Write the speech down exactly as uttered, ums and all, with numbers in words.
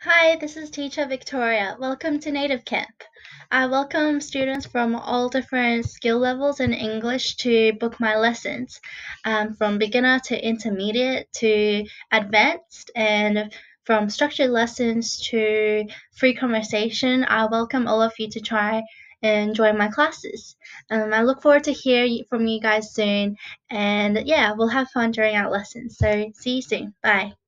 Hi, this is teacher Victoria. Welcome to Native Camp. I welcome students from all different skill levels in English to book my lessons, um, from beginner to intermediate to advanced, and from structured lessons to free conversation. I welcome all of you to try and join my classes. Um, I look forward to hear y- from you guys soon, and yeah, we'll have fun during our lessons. So see you soon. Bye.